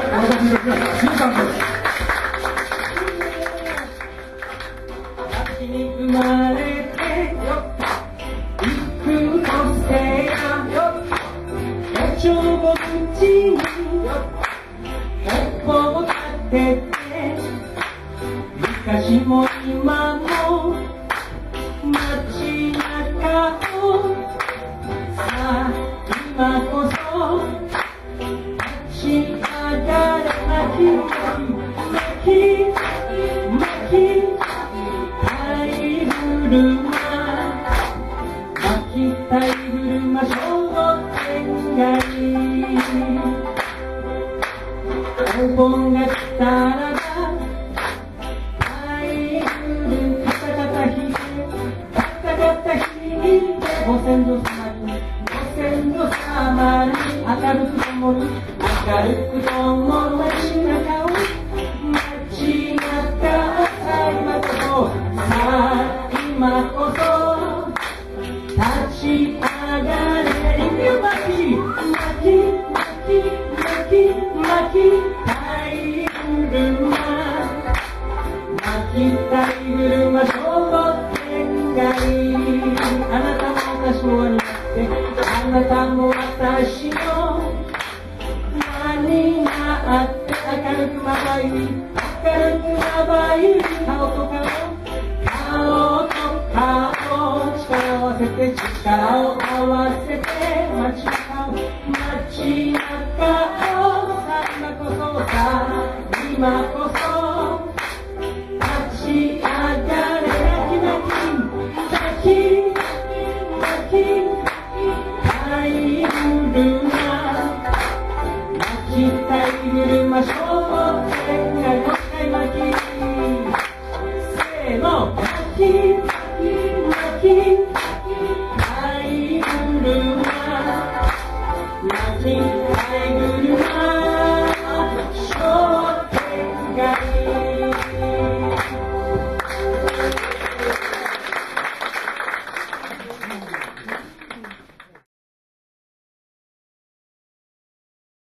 私の皆さん、新さんです。 街に生まれてよ、幾のせやよ、野鳥も口によ、一歩を立てて、昔も今も街中を、さあ今こそ立ち上がれ、巻き巻き巻きたい車、巻きたい車商店街、お盆が来たらばたい車カタカタ引いて、カタカタ引いて、ご先祖様に、ご先祖様に明るく灯る、明るく灯る街中を、街中を、さあ今こそ、さあ今こそ立ち上がれ、巻き巻き巻き巻き巻きたい車、巻きたい車商店街、あなたも私もになって、あなたも私の輪になって、明るくまばゆい、明るくまばゆい顔と顔、顔と顔、力を合わせて、力を合わせて、街中を、街中を、さあ今こそ、さあ今こそ